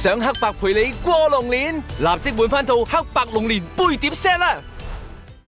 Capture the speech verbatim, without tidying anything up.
想黑白陪你過龍年，立即換翻套黑白龍年杯碟 set 啦！